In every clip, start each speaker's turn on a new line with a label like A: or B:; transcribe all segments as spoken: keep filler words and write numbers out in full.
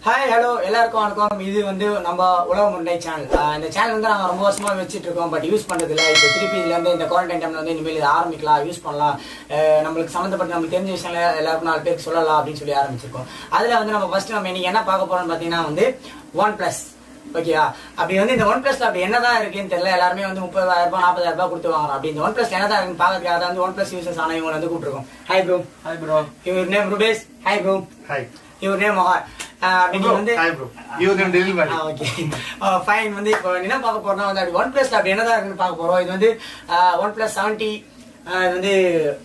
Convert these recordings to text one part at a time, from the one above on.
A: Hi hello எல்லாருக்கும் வணக்கம். இது வந்து நம்ம உலக முண்டை சேனல். இந்த சேனல் வந்து நாங்கள் ரொம்ப வருஷமாக வச்சுட்டு இருக்கோம், பட் யூஸ் பண்ணுறது இல்லை. இப்போ திருப்பி இதுலேருந்து இந்த குவாரண்டைன் டைமில் வந்து இனிமேல் இதை ஆரம்பிக்கலாம், யூஸ் பண்ணலாம், நம்மளுக்கு சம்மந்தப்பட்ட நம்மளுக்கு தெரிஞ்ச விஷயங்கள் எல்லாருக்கும் நாலு பேருக்கு சொல்லலாம் அப்படின்னு சொல்லி ஆரம்பிச்சிருக்கோம். அதில் வந்து நம்ம ஃபர்ஸ்ட் நம்ம இன்னைக்கு என்ன பார்க்க போறோம்னு பார்த்தீங்கன்னா வந்து ஒன் பிளஸ். ஓகேயா? அப்படி வந்து இந்த ஒன் பிளஸ்ல அப்படி என்னதான் இருக்குன்னு தெரியல. எல்லாருமே வந்து முப்பதாயிரம் ரூபாய் நாற்பதாயிரம் ரூபாய் கொடுத்து வாங்குறோம். அப்படி இந்த ஒன் பிளஸ் என்னதான் இருக்குன்னு பார்க்கறதுக்காக தான் வந்து ஒன் பிளஸ் யூசர்ஸ் ஆன இவங்க வந்து கூப்பிட்டுருக்கோம். Hi bro.
B: Hi bro.
A: Your name Rupesh. Hi bro.
B: Hi.
A: Your name Mohar. வந்து ஃபைன் வந்து இப்போ என்ன பார்க்க போறோம்னா வந்து அப்படி ஒன் பிளஸ்ல அப்படி என்னதான் இருக்குன்னு பார்க்க போறோம். இது வந்து ஒன் பிளஸ் செவன்டி, இது வந்து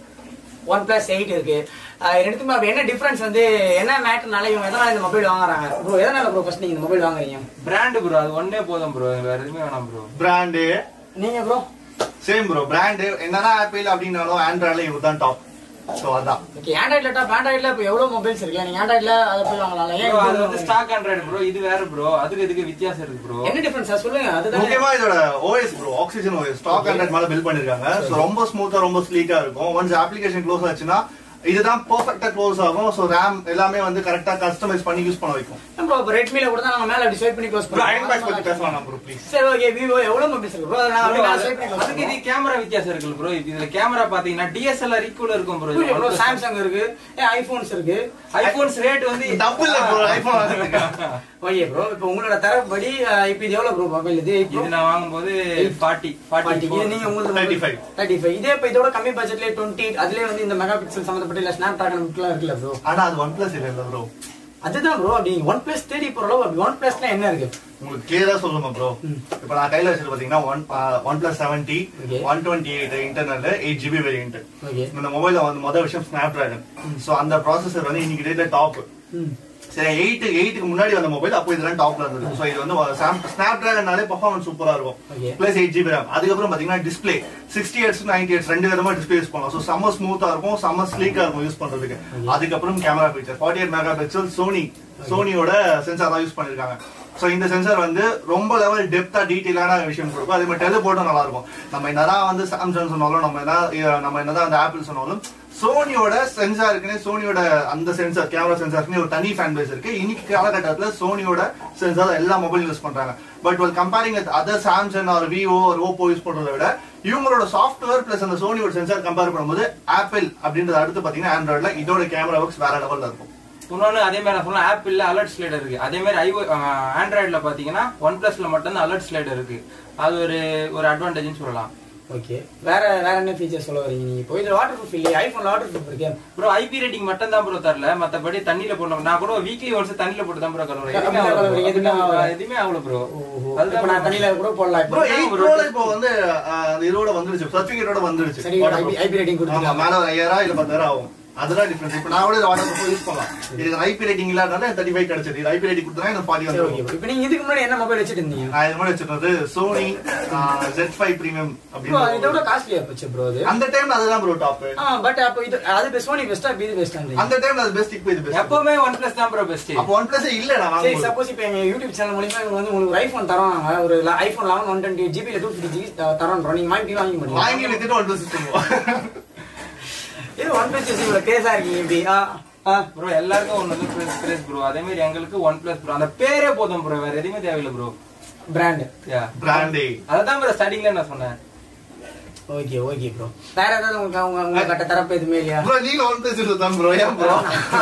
A: ஒன் பிளஸ் எயிட் இருக்கு. ரெண்டுத்துக்குமே அப்படி என்ன டிஃபரன்ஸ் வந்து என்ன மேட்டர்னால இவங்க எதனால இந்த மொபைல் வாங்குறாங்க ப்ரோ? எதனால ப்ரோ ஃபர்ஸ்ட் நீங்க இந்த மொபைல் வாங்குறீங்க?
B: பிராண்ட் ப்ரோ, அது ஒன்னே போதும் ப்ரோ, வேற எதுவுமே வேணாம் ப்ரோ.
C: பிராண்ட்
A: நீங்க ப்ரோ?
C: Same bro. பிராண்ட் என்னன்னா ஆப்பிள் அப்படினாலும் ஆண்ட்ராய்ட்ல இவர் தான் டாப். சோ அதான்.
A: ஓகே, ஆண்ட்ராய்ட்ல டாப். ஆண்ட்ராய்ட்ல இப்போ எவ்வளவு மொபைல்ஸ் இருக்கு, நீங்க ஆண்ட்ராய்ட்ல அத போய் வாங்கலாம். ஏன்
B: அது வந்து ஸ்டாக் ஆண்ட்ராய்டு ப்ரோ, இது வேற ப்ரோ. அதுக்கு இதுக்கு வித்தியாசம் இருக்கு ப்ரோ.
A: என்ன டிஃபரன்ஸ் சொல்லுங்க. அதுதான்
C: முக்கியமா இதோட OS bro, Oxygen OS stock Android மேல பில்ட் பண்ணிருக்காங்க. சோ ரொம்ப ஸ்மூத்தா ரொம்ப ஸ்லீக்கா இருக்கும். ஒன்ஸ் அப்ளிகேஷன் க்ளோஸ் ஆச்சுன்னா இதுதான் பெர்ஃபெக்ட்டா க்ளோஸ் ஆகும். சோ RAM எல்லாமே வந்து கரெக்ட்டா கஸ்டமைஸ் பண்ணி யூஸ் பண்ண வைக்கும்.
A: ப்ரோ இப்போ Redmi ல கூட தான் நாங்க மேல அப்படி ஸ்வைப் பண்ணி க்ளோஸ் பண்ணுவோம்.
C: அயன் பாக்ஸ் பத்தி பேசலாம் ப்ரோ ப்ளீஸ்.
A: சரி ஓகே. Vivo எவ்வளவு மொபைல்ஸ் இருக்கு ப்ரோ? நான் அப்படியே ஸ்வைப் பண்ணி க்ளோஸ்.
B: அதுக்கு இது கேமரா வித்தியாசம் இருக்கு ப்ரோ. இதுல கேமரா பாத்தீங்கன்னா D S L R equal இருக்கும் ப்ரோ.
A: ப்ரோ Samsung இருக்கு, ஐபோன்ஸ் இருக்கு.
B: ஐபோன்ஸ் ரேட் வந்து
C: டபுள் ப்ரோ ஐபோன் வாங்குறதுக்கு.
A: ஓகே ப்ரோ, இப்போ உங்களோட தரப்படி இப்போ இது எவ்வளவு ப்ரோ மொபைல்? இது
B: இது நான் வாங்கும்போது forty forty.
A: நீங்க உங்களுக்கு
C: thirty-five
A: thirty-five. இதே இப்போ இதோட கம்மி பட்ஜெட்ல twenty, அதுலயே வந்து இந்த மெகா பிக்சல் சம்பந்தப்பட்ட இல்ல ஸ்னாப் டிராகன் எல்லாம் இருக்குல்ல ப்ரோ?
C: ஆனா அது ஒன் பிளஸ் இல்ல ப்ரோ.
A: அதுதான் ப்ரோ. அப்படி ஒன் பிளஸ் தேடி போறோம். அப்படி ஒன் பிளஸ்ல என்ன இருக்கு
C: உங்களுக்கு கிளியரா சொல்லுமா ப்ரோ? இப்போ நான் கையில வச்சிருக்க பாத்தீங்கன்னா one OnePlus seventy one twenty eight internal eight GB variant. இந்த மொபைல வந்து முதல் விஷயம் ஸ்னாப் டிராகன். சோ அந்த ப்ராசஸர் வந்து இன்னைக்கு டேட்ல டாப். சரி, எயிட் எயிட்டுக்கு முன்னாடி வந்த மொபைல் அப்போ இதெல்லாம் டாப்ல இருந்தது. சோ இது வந்து ஸ்னாப் டிராகன்னாலே பெர்ஃபார்மன்ஸ் சூப்பரா இருக்கும். Plus eight GB RAM. அதுக்கப்புறம் பாத்தீங்கன்னா display sixty hertz ninety hertz ரெண்டு விதமா டிஸ்பிளே யூஸ் பண்ணலாம். சோ செம்ம ஸ்மூத்தா இருக்கும், செம்ம ஸ்லீக்கா இருக்கும் யூஸ் பண்றதுக்கு. அதுக்கப்புறம் camera feature forty eight megapixel Sony சோனியோட சென்சார் தான் யூஸ் பண்ணிருக்காங்க. சோ இந்த சென்சார் வந்து ரொம்ப லெவல் டெப்தா டீடைலான விஷயம் கொடுக்கும். அதே மாதிரி டெலிபோர்ட்டும் நல்லா இருக்கும். நம்ம என்னதான் வந்து சாம்சங் சொன்னாலும் நம்ம என்ன நம்ம என்னதான் அந்த ஆப்பிள் சொன்னாலும் சோனியோட சென்சாருக்குன்னு சோனியோட அந்த சென்சார் கேமரா சென்சாருக்குன்னு ஒரு தனி ஃபேன் பேஸ் இருக்கு. இன்னைக்கு காலகட்டத்தில் சோனியோட சென்சார் எல்லா மொபைல் யூஸ் பண்றாங்க. But well comparing with other Samsung or Vivo ஒரு ஓப்போ யூஸ் பண்றதை விட இவங்களோட சாஃப்ட்வேர் பிளஸ் அந்த சோனியோட சென்சார் கம்பேர் பண்ணும்போது ஆப்பிள் அப்படின்றது அடுத்து பாத்தீங்கன்னா ஆண்ட்ராய்ட்ல இதோட கேமரா ஒர்க்ஸ் வேற லெவல்ல இருக்கும்.
B: இன்னொன்னு அதே மாதிரி சொல்ல ஆப்பிள்ல அலர்ட் ஸ்லைடர் இருக்கு. அதே மாதிரி ஐஓ ஆண்ட்ராய்டுல பாத்தீங்கன்னா ஒன் பிளஸ்ல மட்டும் தான் அலர்ட் ஸ்லைடர் இருக்கு. அது ஒரு ஒரு அட்வான்டேஜ்னு சொல்லலாம்.
A: ஓகே, வேற வேற என்ன ஃபீச்சர் சொல்ல வரீங்க நீங்க? இப்போ இதுல வாட்டர் ப்ரூஃப் இல்லையா? ஐபோன்ல வாட்டர் ப்ரூஃப் இருக்கு ப்ரோ. ஐபி ரேட்டிங் மட்டும் தான் ப்ரோ தரல, மத்தபடி தண்ணில போடணும். நான் கூட வீக்லி ஒன்ஸ் தண்ணில போட்டு தான் ப்ரோ கழுவுறேன். எதுவுமே ஆகல ப்ரோ. அதுக்கு நான் தண்ணில கூட போடலாம்
C: ப்ரோ. எயிட் ப்ரோல இப்போ வந்து இதோட வந்துருச்சு, சர்டிபிகேட்டோட வந்துருச்சு.
A: சரி, ஐபி ரேட்டிங் கொடுத்தா
C: மேல ஒரு ஐயாயிரம் இல்ல பத்தாயிரம் ஆகும். அதெல்லாம் டிஃபரன்ஸ். இப்போ நான் கூட வாட்டர் ப்ரூஃப் யூஸ் பண்ணலாம். இதுக்கு ஐபி ரேட்டிங் இல்லாதனால தேர்ட்டி ஃபைவ் கிடைச்சது. இது ஐபி ரேட்டிங் கொடுத்தா எனக்கு ஃபார்ட்டி வந்து.
A: இப்போ நீங்க இதுக்கு முன்னாடி என்ன மொபைல் வச்சிட்டு இருந்தீங்க?
C: நான் இது மாதிரி வச்சிருந்தது சோனி Z ஃபைவ் பிரீமியம்
A: அப்படினா இதோட காஸ்ட்லியா போச்சு ப்ரோ. அது
C: அந்த டைம்ல அதுதான் ப்ரோ டாப்.
A: ஆ பட் அப்போ இது அது சோனி பெஸ்டா இது பெஸ்டா?
C: அந்த டைம்ல அது பெஸ்ட். இப்போ இது பெஸ்ட்.
B: எப்பவுமே OnePlus தான் ப்ரோ பெஸ்ட்.
C: அப்போ OnePlus இல்ல நான் வாங்கும்போது.
A: சரி, சப்போஸ் இப்போ எங்க யூடியூப் சேனல் மூலமா இவங்க வந்து உங்களுக்கு ஐபோன் தரோம், ஒரு iPhone eleven one twenty GB ல two fifty ஜிபி தரோம். நீங்க வாங்கி வாங்கி முடியும்.
C: வாங்கி வித்துட்டு OnePlus சொல்லுவோம்.
A: இது OnePlus இவ்வளவு கேஸா இருக்கீங்க இப்படி? ஆ
B: ப்ரோ எல்லாருக்கும் ஒன்னு வந்து பிரைஸ் ப்ரோ. அதே மாதிரி எங்களுக்கு OnePlus ப்ரோ. அந்த பேரே போதும் ப்ரோ, வேற எதுவுமே தேவையில்லை ப்ரோ.
A: பிராண்ட்
B: யா
C: பிராண்டே
B: அதான் ப்ரோ ஸ்டார்டிங்ல நான் சொன்னேன்.
A: Okay okay bro. வேற ஏதாவது உங்களுக்கு உங்க உங்க கட்ட தரப்பு எதுவுமே இல்லையா
C: ப்ரோ? நீங்க OnePlus தான் ப்ரோ. ஏன் ப்ரோ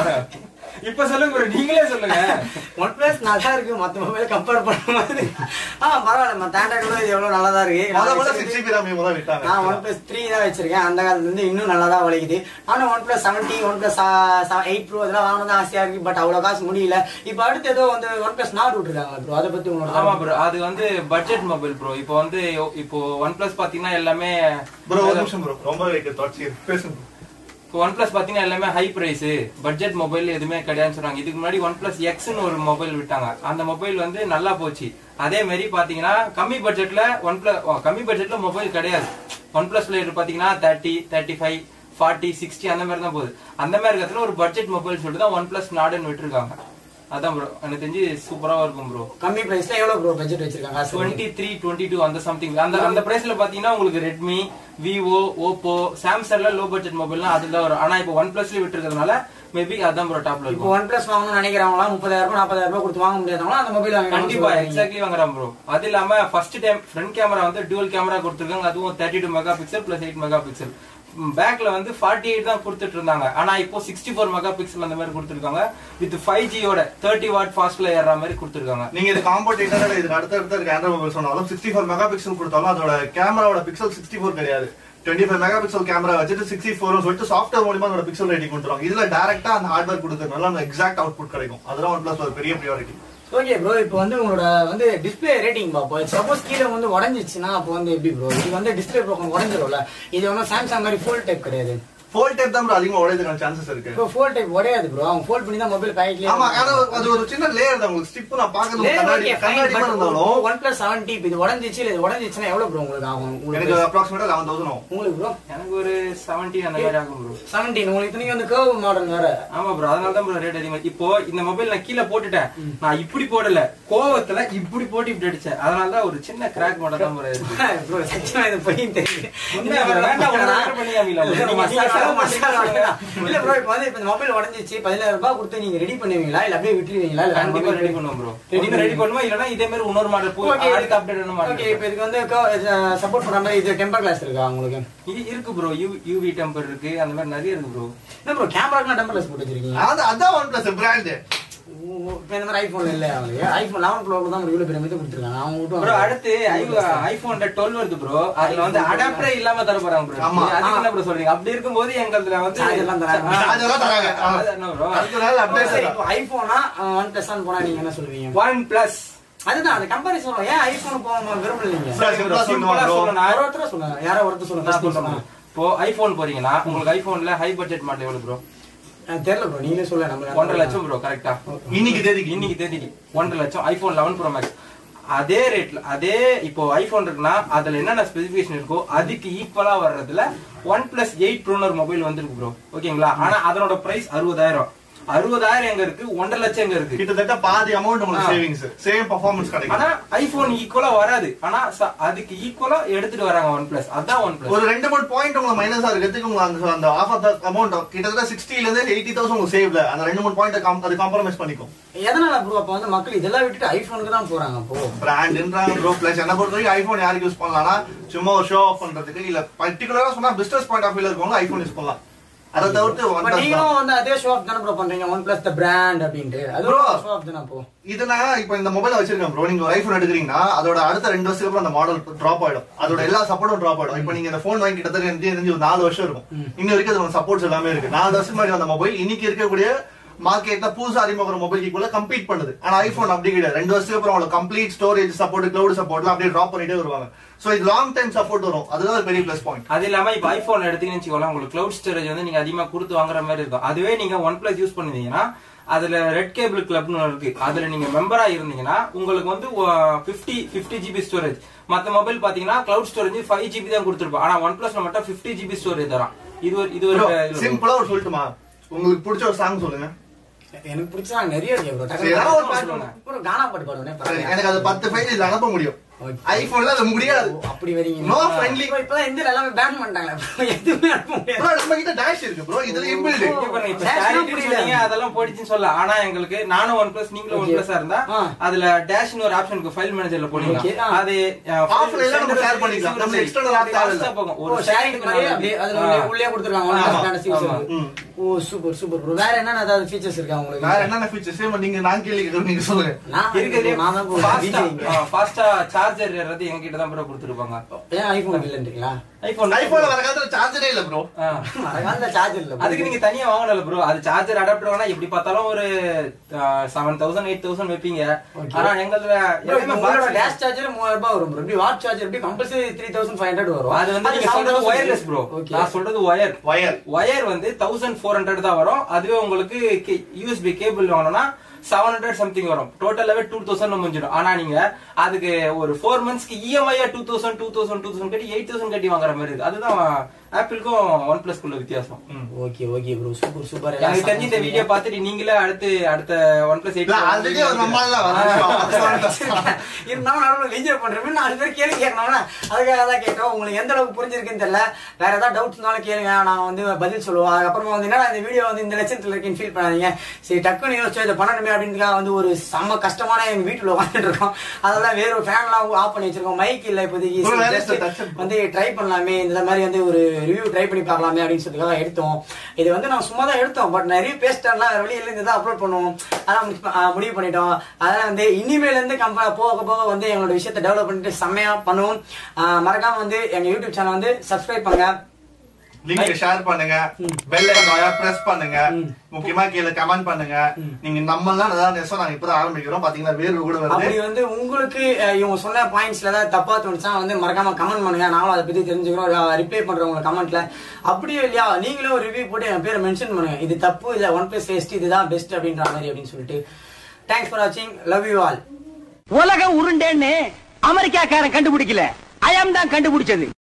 B: இப்ப சொல்லுங்க ப்ரோ, நீங்களே சொல்லுங்க.
A: OnePlus நல்லா இருக்கு மத்த மொபைல் கம்பேர் பண்ணும்போது. ஆ பரவாயில்ல, மத்த ஆண்ட்ராய்டோட இது எவ்வளவு நல்லா தான் இருக்கு.
C: அதோட சிக்ஸ் ஜிபி RAM இவங்க தான் விட்டாங்க.
A: நான் OnePlus three தான் வச்சிருக்கேன். அந்த காலத்துல இருந்து இன்னும் நல்லா தான் உழைக்குது. ஆனா OnePlus seventy OnePlus eight Pro இதெல்லாம் வாங்கணும் ஆசையா இருக்கு. பட் அவ்வளவு காசு முடியல. இப்போ அடுத்து ஏதோ வந்து OnePlus Nord விட்டுருக்காங்க ப்ரோ. அதை பத்தி உங்களோட?
B: ஆமா ப்ரோ, அது வந்து பட்ஜெட் மொபைல் ப்ரோ. இப்போ வந்து இப்போ OnePlus பாத்தீங்கன்னா எல்லாமே
C: ப்ரோ ஒரு நிமிஷம் ப்ரோ, ரொம்ப வைக்க தொடர்ச்சி பேசுங்க.
B: இப்போ OnePlus பாத்தீங்கன்னா எல்லாமே ஹை பிரைஸ், பட்ஜெட் மொபைல் எதுவுமே கிடையாதுன்னு சொல்றாங்க. இதுக்கு முன்னாடி OnePlus Xன்னு ஒரு மொபைல் விட்டாங்க. அந்த மொபைல் வந்து நல்லா போச்சு. அதே மாதிரி பாத்தீங்கன்னா கம்மி பட்ஜெட்ல OnePlus கம்மி பட்ஜெட்ல மொபைல் கிடையாது. OnePlusல பாத்தீங்கன்னா thirty thirty five forty sixty அந்த மாதிரி தான் போகுது. அந்த மாதிரி இருக்கிறதுல ஒரு பட்ஜெட் மொபைல் சொல்லிட்டு தான் OnePlus Nordன்னு விட்டுருக்காங்க. அதான் ப்ரோ எனக்கு தெரிஞ்சு சூப்பரா இருக்கும் ப்ரோ.
A: கம்மி பிரைஸ்ல எவ்வளவு ப்ரோ பட்ஜெட் வச்சிருக்காங்க?
B: டுவெண்ட்டி த்ரீ டுவெண்ட்டி டூ அந்த சம்திங் அந்த அந்த பிரைஸ்ல பாத்தீங்கன்னா உங்களுக்கு ரெட்மி, விவோ, ஓப்போ, சாம்சங்ல லோ பட்ஜெட் மொபைல்லாம் அதுல வரும். ஆனா இப்போ ஒன் பிளஸ்ல விட்டு இருக்கிறதுனால மேபி அதான் ப்ரோ டாப்ல இருக்கும்.
A: இப்போ ஒன் பிளஸ் வாங்கணும்னு நினைக்கிறவங்களா முப்பதாயிரம் ரூபாய் நாற்பதாயிரம் ரூபாய் கொடுத்து வாங்க முடியாதவங்களா அந்த மொபைல் வாங்க?
B: கண்டிப்பா எக்ஸாக்ட்லி வாங்குறான் ப்ரோ. அது இல்லாம ஃபர்ஸ்ட் டைம் ஃப்ரண்ட் கேமரா வந்து டுவல் கேமரா கொடுத்துருக்காங்க. அதுவும் thirty two megapixel plus eight megapixel. பேக்ல வந்து ஃபார்ட்டி எயிட் தான் கொடுத்துட்டு இருந்தாங்க. ஆனா இப்போ சிக்ஸ்டி ஃபோர் மெகா பிக்சல் அந்த மாதிரி கொடுத்துருக்காங்க. வித் ஃபைவ் ஜியோட தேர்ட்டி வாட் ஃபாஸ்ட்ல ஏற மாதிரி கொடுத்துருக்காங்க.
C: நீங்க இது காம்பவுண்ட் இன்டர்னல் இதுக்கு அடுத்த அடுத்த இருக்க ஆண்ட்ராய்ட் மொபைல் சொன்னாலும் சிக்ஸ்டி ஃபோர் மெகா பிக்சல் கொடுத்தாலும் அதோட கேமராவோட பிக்சல் சிக்ஸ்டி ஃபோர் கிடையாது. Twenty five megapixel camera வச்சுட்டு சிக்ஸ்டி ஃபோர் சொல்லிட்டு சாஃப்ட்வேர் மூலமா அதோட பிக்சல் ரேட்டிங் கொடுத்துருவாங்க. இதுல டைரக்டா அந்த ஹார்ட்வேர் கொடுக்கறதுனால அந்த எக்ஸாக்ட் அவுட்புட் கிடைக்கும். அதெல்லாம் ஒன் பிளஸ் ஒரு பெரிய ப்ரியாரிட்டி.
A: ஓகே ப்ரோ, இப்போ வந்து உங்களோட வந்து டிஸ்பிளே ரேட்டிங் பார்ப்போம். சப்போஸ் கீழே வந்து உடஞ்சிச்சுன்னா அப்போ வந்து எப்படி ப்ரோ? இது வந்து டிஸ்பிளே ப்ரோக்கன் உடஞ்சிரும்ல. இது ஒன்றும் சாம்சங் மாதிரி ஃபுல் டைப் கிடையாது.
C: ஃபோல்ட் டைப் தான் ப்ரோ அதிகமா உடையதுக்கான சான்சஸ் இருக்கு.
A: ப்ரோ ஃபோல்ட் டைப் உடையாது ப்ரோ. அவங்க ஃபோல்ட் பண்ணி தான் மொபைல் பேக்லயே.
C: ஆமா, ஆனா அது ஒரு சின்ன லேயர் தான். உங்களுக்கு ஸ்டிப் நான் பார்க்கிறது கண்ணாடி கண்ணாடி மாதிரி இருந்தாலும்
A: ஒன் பிளஸ் செவன்டி இது உடஞ்சிச்சு இல்ல உடஞ்சிச்சுன்னா எவ்வளவு ப்ரோ உங்களுக்கு ஆகும்?
C: எனக்கு அப்ராக்ஸிமேட்டா eleven thousand ஆகும்.
A: உங்களுக்கு ப்ரோ?
B: எனக்கு ஒரு செவன்டீன் அந்த மாதிரி ஆகும் ப்ரோ.
A: செவன்டீன் உங்களுக்கு நீங்க வந்து கர்வ் மாடல் வேற.
B: ஆமா ப்ரோ, அதனால தான் ப்ரோ ரேட் அதிகமா. இப்போ இந்த மொபைல் நான் கீழே போட்டுட்டேன். நான் இப்படி போடல, கோவத்துல இப்படி போட்டு இப்படி அடிச்சேன். அதனால தான் ஒரு சின்ன கிராக் மாடல் தான் ப்ரோ இருக்கு.
A: ப்ரோ சத்தியமா இது போய் தெரியுது.
B: உண்மையா ப்ரோ? வேண்டாம் ப்ரோ, ஆர்டர் பண்ணி காமிக்கலாம் ப்ரோ. நீங்க
A: மசாலா மசாலா இல்ல ப்ரோ. இப்போ வந்து இப்போ இந்த மொபைல் உடைஞ்சிச்சு பதினாயிரம் ரூபாய் கொடுத்து நீங்க ரெடி பண்ணுவீங்களா இல்ல அப்படியே விட்டுருவீங்களா? இல்ல
B: கண்டிப்பா ரெடி பண்ணுவோம் ப்ரோ. ரெடி ரெடி பண்ணுவோம். இல்லனா இதே மாதிரி இன்னொரு மாடல் போ அடுத்த அப்டேட் என்ன மாடல்.
A: ஓகே, இப்போ இதுக்கு வந்து சப்போர்ட் பண்ற மாதிரி இது டெம்பர் கிளாஸ் இருக்கா உங்களுக்கு?
B: இது இருக்கு ப்ரோ. யூவி டெம்பர் இருக்கு. அந்த மாதிரி நிறைய இருக்கு ப்ரோ.
A: என்ன ப்ரோ கேமராக்கு டெம்பர் கிளாஸ் போட்டு வச்சிருக்கீங்க?
C: அது அதான் ஒன் பிளஸ் பிராண்ட்.
A: இப்போ இந்த மாதிரி ஐபோன் இல்ல அவங்களுக்கு. ஐபோன் லெவன் ப்ரோ தான் இவ்வளவு பெரிய மெது கொடுத்துருக்காங்க. அவங்க விட்டு
B: ப்ரோ அடுத்து ஐபோன் டுவெல் வருது ப்ரோ. அதுல வந்து அடாப்டரே இல்லாம தர போறாங்க ப்ரோ. அதுக்கு என்ன ப்ரோ சொல்றீங்க? அப்படி இருக்கும்போது எங்கள்ல வந்து
A: சார்ஜர்லாம் தராங்க.
C: சார்ஜர்லாம் தராங்க.
B: என்ன ப்ரோ?
C: அதுனால அப்டேட்
A: சரி, இப்போ ஐபோனா ஒன் பிளஸ் ஆன் போனா நீங்க என்ன சொல்வீங்க?
B: ஒன் பிளஸ்
A: அதுதான் அந்த கம்பேரிசன் சொல்றோம். ஏன் ஐபோன் போக விரும்பலீங்க?
B: சிம்பிளா சொல்லணும்.
A: யாரோ ஒருத்தர் சொல்லுங்க. யாரோ ஒருத்தர் சொல்லுங்க.
B: இப்போ ஐபோன் போறீங்கன்னா உங்களுக்கு ஐபோன்ல ஹை பட்ஜெட் மாடல் எவ்வளவு ப்ரோ?
A: தெரியல ப்ரோ, நீங்களே சொல்ல. நம்ம
B: ஒன்றரை லட்சம் ப்ரோ. கரெக்டா?
C: இன்னைக்கு தேதிக்கு
B: இன்னைக்கு தேதிக்கு ஒன்றரை லட்சம் ஐபோன் லெவன் ப்ரோ மேக்ஸ். அதே ரேட்ல அதே இப்போ ஐபோன் இருக்குன்னா அதுல என்னென்ன ஸ்பெசிபிகேஷன் இருக்கோ அதுக்கு ஈக்குவலா வர்றதுல ஒன் பிளஸ் எயிட் ப்ரோனர் மொபைல் வந்துருக்கு ப்ரோ. ஓகேங்களா? ஆனா அதனோட பிரைஸ் அறுபதாயிரம். அறுபதாயிரம் எங்க இருக்கு, ஒன்றரை லட்சம் எங்க இருக்கு.
C: கிட்டத்தட்ட பாதி அமௌண்ட் உங்களுக்கு சேவிங்ஸ், சேம் பெர்ஃபார்மன்ஸ் கிடைக்கும்.
B: ஆனா ஐபோன் ஈக்குவலா வராது. ஆனா அதுக்கு ஈக்குவலா எடுத்துட்டு வராங்க ஒன் பிளஸ். அதான் ஒன் பிளஸ்.
C: ஒரு ரெண்டு மூணு பாயிண்ட் உங்களுக்கு மைனஸா இருக்கிறதுக்கு உங்களுக்கு அந்த ஆஃப் ஆஃப் த அமௌண்ட் கிட்டத்தட்ட சிக்ஸ்டில இருந்து எயிட்டி தௌசண்ட் உங்களுக்கு சேவ்ல அந்த ரெண்டு மூணு பாயிண்ட் அது காம்ப்ரமைஸ் பண்ணிக்கும்.
A: எதனால ப்ரோ அப்ப வந்து மக்கள் இதெல்லாம் விட்டுட்டு ஐபோனுக்கு தான் போறாங்க? அப்போ
C: பிராண்ட்ன்றாங்க ப்ரோ. பிளஸ் என்ன பொறுத்த வரைக்கும் ஐபோன் யாருக்கு யூஸ் பண்ணலாம்னா சும்மா ஒரு ஷோ ஆஃப் பண்றதுக்கு, இல்ல பர்டிகுலரா சொன்னா பிசினஸ் பாயிண்ட் ஆஃப் வியூல இருக்கவங்க ஐபோன் யூஸ் பண்ணலாம். அத தவிர்த்து ஒன் பிளஸ்
A: நீங்களும் வந்து அதே ஷோ ஆஃப் தான ப்ரோ பண்றீங்க, ஒன் பிளஸ் தி பிராண்ட் அப்படினு. அது ஷோ ஆஃப் தான. அப்போ
C: இதுனா இப்போ இந்த மொபைல் வச்சிருக்கேன் ப்ரோ. நீங்க ஒரு ஐபோன் எடுக்கிறீங்கன்னா அதோட அடுத்த ரெண்டு வருஷத்துக்கு அப்புறம் அந்த மாடல் டிராப் ஆயிடும். அதோட எல்லா சப்போர்ட்டும் டிராப் ஆயிடும். இப்போ நீங்க இந்த போன் வாங்கி கிட்டத்தட்ட எனக்கு ஒரு நாலு வருஷம் இருக்கும். இன்ன வரைக்கும் அதோட சப்போர்ட்ஸ் எல்லாமே இருக்கு. நாலு வருஷம் முன்னாடி அந்த மொபைல் இன்னைக்கு இருக்கக்கூடிய மார்க்கெட்ல புதுசா அறிமுக மொபைல் கூட கம்பீட் பண்ணுது. ஆனா ஐபோன் அப்படி கிடையாது. ரெண்டு வருஷத்துக்கு அப்புறம் அவங்க கம்ப்ளீட் ஸ்டோரேஜ் சப்போர்ட், கிளவுட் சப்போர்ட்லாம் அப்படியே டிராப் பண்ணிட்டே வருவாங்க. சோ இது லாங் டைம் சப்போர்ட் வரும். அதுதான் ஒரு பெரிய பிளஸ் பாயிண்ட்.
B: அது இல்லாம இப்ப ஐபோன் எடுத்தீங்கன்னு வச்சுக்கோங்களேன், உங்களுக்கு கிளவுட் ஸ்டோரேஜ் வந்து நீங்க அதிகமா கொடுத்து வாங்குற மாதிரி இருக்கும். அதுவே நீங்க ஒன் பிளஸ் யூஸ் பண்ணுவீங்கன்னா அதுல ரெட் கேபிள் கிளப்னு இருக்கு. அதுல நீங்க மெம்பரா இருந்தீங்கன்னா உங்களுக்கு வந்து பிப்டி பிப்டி ஜிபி ஸ்டோரேஜ். மத்த மொபைல் பாத்தீங்கன்னா கிளவுட் ஸ்டோரேஜ் ஃபைவ் ஜிபி தான் கொடுத்துருப்போம். ஆனா ஒன் பிளஸ்ல மட்டும் பிப்டி ஜிபி ஸ்டோரேஜ் தரான். இது ஒரு இது ஒரு
C: சிம்பிளா ஒரு சொல்லட்டுமா? உங்களுக்கு பிடிச்ச ஒரு சாங் சொல்லுங்க.
A: எனக்கு பிடிச்சா நிறைய இருக்கு ப்ரோ.
C: ஏதாவது ஒரு பாட்டு சொல்லுங்க.
A: ஒரு கானா பாட்டு பாடுவேன்.
C: எனக்கு அது பத்து ஃபைல் இதுல அனுப்ப முடியும். ஐபோன்ல அது முடியாது.
A: அப்படி வரீங்க.
C: No friendly.
A: இப்போ இந்த எல்லாமே பேன் பண்ணிட்டாங்க. எதுவுமே அனுப்ப முடியாது.
C: ப்ரோ நம்ம கிட்ட டாஷ் இருக்கு ப்ரோ. இதுல இன்பில்ட்
B: இங்க பாருங்க. இப்ப ஸ்டாரிட்டி சொன்னீங்க அதெல்லாம் போடிச்சின்னு சொல்ல. ஆனா எங்களுக்கு நானும் ஒன் பிளஸ் நீங்களும் ஒன் பிளஸ்ஸா இருந்தா அதுல டேஷ்னு ஒரு ஆப்ஷன் இருக்கு. ஃபைல் மேனேஜர்ல போனீங்கன்னா அது
C: ஆஃப்லைன்ல நம்ம ஷேர் பண்ணிக்கலாம். நம்ம எக்ஸ்டர்னல் ஆப் தேவையில்ல.
B: ஒரு
A: ஷேரிங் மாதிரி அப்படியே அதுல உள்ளே கொடுத்திருக்காங்க. Oh super super bro. வேற என்னென்ன ஏதாவது ஃபீச்சர்ஸ் இருக்கா உங்களுக்கு?
C: வேற என்னென்ன ஃபீச்சர்ஸ் நீங்க நான் கேள்வி கேக்குறீங்க, நீங்க சொல்லுங்க.
B: இருக்குதே நான் தான் ஃபாஸ்டா ஃபாஸ்டா சார்ஜர் ஏறது எங்க கிட்ட தான் ப்ரோ கொடுத்திருப்பாங்க.
A: ஏன் ஐபோன் இல்லன்றீங்களா?
B: ஐபோன்
C: ஐபோன்ல வர காலத்துல சார்ஜரே இல்ல ப்ரோ.
A: அந்த சார்ஜர் இல்ல.
B: அதுக்கு நீங்க தனியா வாங்கல ப்ரோ. அது சார்ஜர் அடாப்டர் வேணா எப்படி பார்த்தாலும் ஒரு செவன் தௌசண்ட் எயிட் தௌசண்ட் வைப்பீங்க. ஆனா எங்கதுல
A: உங்களோட டேஷ் சார்ஜர் மூவாயிரம் ரூபாய் வரும் ப்ரோ. எப்படி வாட் சார்ஜர் எப்படி compulsory three thousand five hundred வரும்.
B: அது வந்து நீங்க சொல்றது வயர்லெஸ் ப்ரோ. நான் சொல்றது வயர்
C: வயர்
B: வயர் வந்து தௌசண்ட் ஃபோர் ஹண்ட்ரட் தான் வரும். அதுவே உங்களுக்கு யூஎஸ்பி கேபிள் வாங்கணும்னா செவன் ஹண்ட்ரட் சம்திங் வரும். டோட்டலாவே டூ தௌசண்ட் முடிஞ்சிடும். ஆனா நீங்க அதுக்கு ஒரு ஃபோர் மந்த்ஸ்க்கு EMI two thousand two thousand two thousand கட்டி எயிட் தௌசண்ட் கட்டி வாங்குற மாதிரி இருக்கு. அதுதான் ஆப்பிளுக்கும் ஒன் பிளஸ் குள்ள வித்தியாசம்.
A: Okay okay bro, super super.
B: எனக்கு தெரிஞ்சு இந்த வீடியோ பார்த்துட்டு நீங்களே அடுத்து அடுத்த ஒன் பிளஸ் எயிட்
C: ஆல்ரெடி ஒரு நம்மால
A: இருந்தாலும் நடுவில் விஜய் பண்றேன் நாலு பேர் கேள்வி கேட்கணும்னா அதுக்காக தான் கேட்டோம். உங்களுக்கு எந்த அளவுக்கு புரிஞ்சிருக்குன்னு தெரியல, வேற ஏதாவது டவுட்ஸ் இருந்தாலும் கேளுங்க, நான் வந்து பதில் சொல்லுவோம். அதுக்கப்புறமா வந்து என்னன்னா இந்த வீடியோ வந்து இந்த லட்சத்துல இருக்குன்னு ஃபீல் பண்ணாதீங்க. சரி டக்குன்னு யோசிச்சு இதை பண்ணணுமே அப்படின்றதுக்காக வந்து ஒரு செம்ம கஷ்டமான எங்க வீட்டுல உட்காந்துட்டு இருக்கோம். அதெல்லாம் வேற ஒரு ஃபேன்லாம் ஆஃப் பண்ணி வச்சிருக்கோம், மைக் இல்ல இப்போதைக்கு, வந்து ட்ரை பண்ணலாமே இந்த மாதிரி வந்து ஒரு ரிவ்யூ ட்ரை பண்ணி பார்க்கலாமே அப்படின்னு சொல்லிட்டு எடுத்தோம். இது வந்து நான் சும்மா தான் எடுத்தோம், பட் நிறைய பேஸ்டர்லாம் வேற வழியில இருந்து தான் அப்லோட் பண்ணுவோம். அதான் முடிவு பண்ணிட்டோம். அதெல்லாம் வந்து இனிமேல இருந்து கம்ப போக போக வந்து எங்களோட விஷயத்தை டெவலப் பண்ணிட்டு செம்மையா பண்ணுவோம். மறக்காம வந்து எங்க யூடியூப் சேனல் வந்து சப்ஸ்கிரைப் பண்ணுங்க,
C: லிங்க் ஷேர் பண்ணுங்க, பெல் ஐகானை பிரஸ் பண்ணுங்க, முக்கியமா கீழ கமெண்ட் பண்ணுங்க. நீங்க நம்மலாம் அதான் நெசோ நாங்க இப்பதான் ஆரம்பிக்கிறோம் பாத்தீங்களா, வேறு கூட வருது.
A: அப்படி வந்து உங்களுக்கு இவங்க சொன்ன பாயிண்ட்ஸ்ல ஏதாவது தப்பா தோணுச்சா வந்து மறக்காம கமெண்ட் பண்ணுங்க, நாங்களும் அதை பத்தி தெரிஞ்சுக்கிறோம், ரிப்ளை பண்றோம் உங்க கமெண்ட்ல. அப்படியே இல்லையா நீங்களும் ஒரு ரிவ்யூ போட்டு என் பேரை மென்ஷன் பண்ணுங்க, இது தப்பு இல்ல ஒன் பிளஸ் வேஸ்ட் இதுதான் பெஸ்ட் அப்படின்ற மாதிரி அப்படின்னு சொல்லிட்டு. தேங்க்ஸ் ஃபார் வாட்சிங், லவ் யூ ஆல்.
D: உலகம் உருண்டேன்னு அமெரிக்காக்காரன் கண்டுபிடிக்கல, அயம் தான் கண்டுபிடிச்சது.